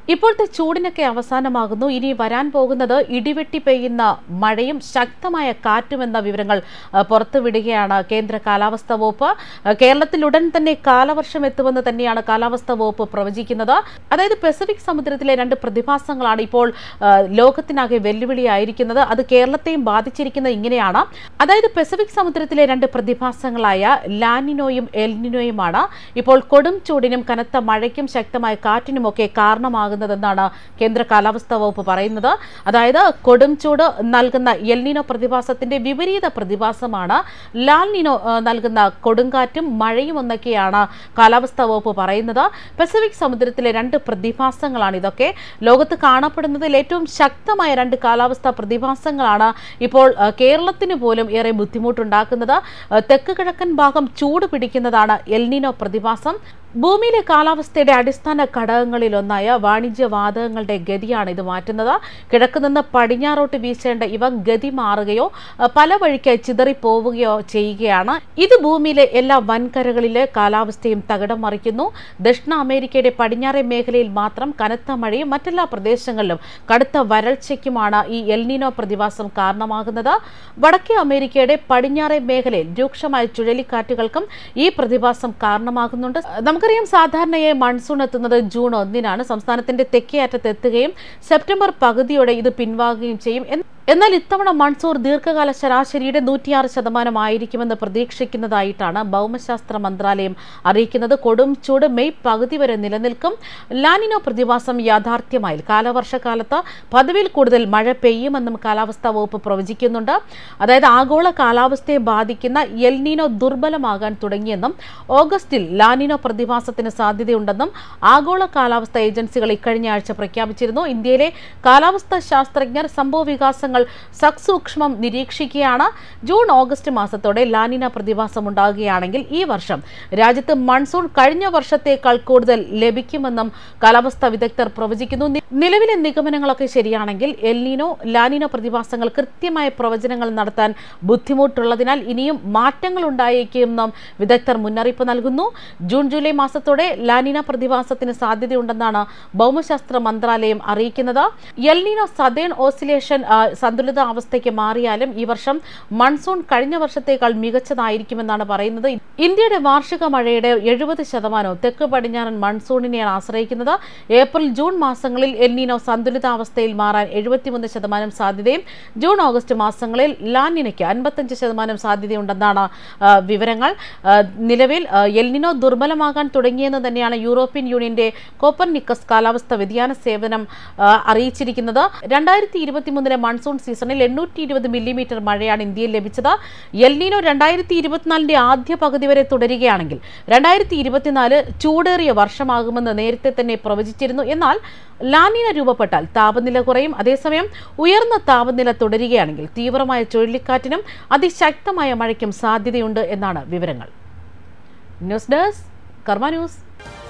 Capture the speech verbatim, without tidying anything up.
ഇപ്പോഴത്തെ ചൂടിനൊക്കെ അവസാനമാകുന്നു. ഇനി വരാൻ പോകുന്നത് ഇടിവെട്ടി പെയ്യുന്ന മഴയും ശക്തമായ കാറ്റുമെന്ന വിവരങ്ങൾ പുറത്തുവിടുകയാണ് കേന്ദ്ര കാലാവസ്ഥാ വകുപ്പ്. കേരളത്തിൽ ഉടൻ തന്നെ കാലവർഷം എത്തുമെന്ന് തന്നെയാണ് കാലാവസ്ഥാ വകുപ്പ് പ്രവചിക്കുന്നത്. അതായത് പസഫിക് സമുദ്രത്തിലെ രണ്ട് പ്രതിഭാസങ്ങളാണ് ഇപ്പോൾ ലോകത്തിനാകെ വെല്ലുവിളിയായിരിക്കുന്നത്. അത് കേരളത്തെയും ബാധിച്ചിരിക്കുന്നത് ഇങ്ങനെയാണ്. അതായത് പസഫിക് സമുദ്രത്തിലെ രണ്ട് പ്രതിഭാസങ്ങളായ ലാനിനോയും എൽനിനോയുമാണ് ഇപ്പോൾ കൊടും ചൂടിനും കനത്ത മഴയ്ക്കും ശക്തമായ കാറ്റിനുമൊക്കെ കാരണമാകുന്നത് ാണ് കേന്ദ്ര കാലാവസ്ഥാ വകുപ്പ് പറയുന്നത്. അതായത് കൊടും ചൂട് നൽകുന്ന എൽനിനോ പ്രതിഭാസത്തിന്റെ വിപരീത പ്രതിഭാസമാണ് ലാനിനോ നൽകുന്ന കൊടുങ്കാറ്റും മഴയും എന്നൊക്കെയാണ് കാലാവസ്ഥാ വകുപ്പ് പറയുന്നത്. പസഫിക് സമുദ്രത്തിലെ രണ്ട് പ്രതിഭാസങ്ങളാണ് ഇതൊക്കെ. ലോകത്ത് കാണപ്പെടുന്നതിൽ ഏറ്റവും ശക്തമായ രണ്ട് കാലാവസ്ഥാ പ്രതിഭാസങ്ങളാണ് ഇപ്പോൾ കേരളത്തിന് പോലും ഏറെ ബുദ്ധിമുട്ടുണ്ടാക്കുന്നത്. തെക്ക് കിഴക്കൻ ഭാഗം ചൂട് പിടിക്കുന്നതാണ് എൽനിനോ പ്രതിഭാസം. ഭൂമിയിലെ കാലാവസ്ഥയുടെ അടിസ്ഥാന ഘടകങ്ങളിലൊന്നായ വാണിജ്യവാതകങ്ങളുടെ ഗതിയാണ് ഇത് മാറ്റുന്നത്. കിഴക്കുനിന്ന് പടിഞ്ഞാറോട്ട് വീശേണ്ട ഇവ ഗതി മാറുകയോ പല വഴിക്കായി ചിതറിപ്പോവുകയോ ചെയ്യുകയാണ്. ഇത് ഭൂമിയിലെ എല്ലാ വൻകരകളിലെ കാലാവസ്ഥയും തകിടം മറിക്കുന്നു. ദക്ഷിണ അമേരിക്കയുടെ പടിഞ്ഞാറേ മേഖലയിൽ മാത്രം കനത്ത മഴയും മറ്റെല്ലാ പ്രദേശങ്ങളിലും കടുത്ത വരൾച്ചയ്ക്കുമാണ് ഈ എൽനിനോ പ്രതിഭാസം കാരണമാകുന്നത്. വടക്കേ അമേരിക്കയുടെ പടിഞ്ഞാറേ മേഖലയിൽ രൂക്ഷമായ ചുഴലിക്കാറ്റുകൾക്കും ഈ പ്രതിഭാസം കാരണമാകുന്നുണ്ട്. നമുക്കറിയാം, സാധാരണയായി മൺസൂൺ എത്തുന്നത് ജൂൺ ഒന്നിനാണ്. സംസ്ഥാനത്തിന്റെ തെക്കേ അറ്റത്ത് എത്തുകയും സെപ്റ്റംബർ പകുതിയോടെ ഇത് പിൻവാങ്ങുകയും ചെയ്യും. എന്നാൽ ഇത്തവണ മൺസൂൺ ദീർഘകാല ശരാശരിയുടെ നൂറ്റിയാറ് ശതമാനം ആയിരിക്കുമെന്ന് പ്രതീക്ഷിക്കുന്നതായിട്ടാണ് ഭൗമശാസ്ത്ര മന്ത്രാലയം അറിയിക്കുന്നത്. കൊടും ചൂട് മെയ് പകുതി വരെ നിലനിൽക്കും. ലാനിനോ പ്രതിഭാസം യാഥാർത്ഥ്യമായി കാലവർഷക്കാലത്ത് പതിവിൽ കൂടുതൽ മഴ പെയ്യുമെന്നും കാലാവസ്ഥാ വകുപ്പ് പ്രവചിക്കുന്നുണ്ട്. അതായത് ആഗോള കാലാവസ്ഥയെ ബാധിക്കുന്ന എൽനിനോ ദുർബലമാകാൻ തുടങ്ങിയെന്നും ഓഗസ്റ്റിൽ ലാനിനോ പ്രതിഭാസത്തിന് സാധ്യതയുണ്ടെന്നും ആഗോള കാലാവസ്ഥാ ഏജൻസികൾ ഇക്കഴിഞ്ഞ ആഴ്ച പ്രഖ്യാപിച്ചിരുന്നു. ഇന്ത്യയിലെ കാലാവസ്ഥാ ശാസ്ത്രജ്ഞർ സംഭവ വികാസങ്ങൾ സസൂക്ഷ്മം നിരീക്ഷിക്കുകയാണ്. ജൂൺ ഓഗസ്റ്റ് മാസത്തോടെ ലാനിന പ്രതിഭാസം ഉണ്ടാകുകയാണെങ്കിൽ ഈ വർഷം രാജ്യത്ത് മൺസൂൺ കഴിഞ്ഞ വർഷത്തേക്കാൾ കൂടുതൽ ലഭിക്കുമെന്നും കാലാവസ്ഥാ വിദഗ്ധർ പ്രവചിക്കുന്നു. നിലവിലെ നിഗമനങ്ങളൊക്കെ ശരിയാണെങ്കിൽ എൽനിനോ ലാനിനോ പ്രതിഭാസങ്ങൾ കൃത്യമായ പ്രവചനങ്ങൾ നടത്താൻ ബുദ്ധിമുട്ടുള്ളതിനാൽ ഇനിയും മാറ്റങ്ങൾ ഉണ്ടായേക്കുമെന്നും വിദഗ്ധർ മുന്നറിയിപ്പ് നൽകുന്നു. ജൂൺ ജൂലൈ മാസത്തോടെ ലാനിന പ്രതിഭാസത്തിന് സാധ്യതയുണ്ടെന്നാണ് ഭൗമശാസ്ത്ര മന്ത്രാലയം അറിയിക്കുന്നത്. എൽനിനോ സദേൺ ഓസിലേഷൻ സന്തുലിത അവസ്ഥയ്ക്ക് മാറിയാലും ഈ വർഷം മൺസൂൺ കഴിഞ്ഞ വർഷത്തേക്കാൾ മികച്ചതായിരിക്കുമെന്നാണ് പറയുന്നത്. ഇന്ത്യയുടെ വാർഷിക മഴയുടെ എഴുപത് ശതമാനവും തെക്ക് പടിഞ്ഞാറൻ മൺസൂണിനെയാണ് ആശ്രയിക്കുന്നത്. ഏപ്രിൽ ജൂൺ മാസങ്ങളിൽ എൽനിനോ സന്തുലിതാവസ്ഥയിൽ മാറാൻ എഴുപത്തിമൂന്ന് ശതമാനം സാധ്യതയും ജൂൺ ഓഗസ്റ്റ് മാസങ്ങളിൽ ലാനിനയ്ക്ക് അൻപത്തഞ്ച് ശതമാനം സാധ്യതയുണ്ടെന്നാണ് വിവരങ്ങൾ. നിലവിൽ എൽനിനോ ദുർബലമാകാൻ തുടങ്ങിയെന്ന് തന്നെയാണ് യൂറോപ്യൻ യൂണിയന്റെ കോപ്പർനിക്കസ് കാലാവസ്ഥാ വ്യതിയാന സേവനം അറിയിച്ചിരിക്കുന്നത്. രണ്ടായിരത്തി ഇരുപത്തിമൂന്നിലെ മൺസൂൺ സീസണിൽ എണ്ണൂറ്റി ഇരുപത് മില്ലിമീറ്റർ മഴയാണ് ഇന്ത്യയിൽ ലഭിച്ചത്. എൽനിനോ രണ്ടായിരത്തി ഇരുപത്തിനാലിന്റെ ആദ്യ പകുതി വരെ തുടരുകയാണെങ്കിൽ രണ്ടായിരത്തി ഇരുപത്തിനാല് ചൂടേറിയ വർഷമാകുമെന്ന് നേരത്തെ തന്നെ പ്രവചിച്ചിരുന്നു. എന്നാൽ ലാനിന രൂപപ്പെട്ടാൽ താപനില കുറയും. അതേസമയം ഉയർന്ന താപനില തുടരുകയാണെങ്കിൽ തീവ്രമായ ചുഴലിക്കാറ്റിനും അതിശക്തമായ മഴയ്ക്കും സാധ്യതയുണ്ട് എന്നാണ് വിവരങ്ങൾ. News desk Karma news.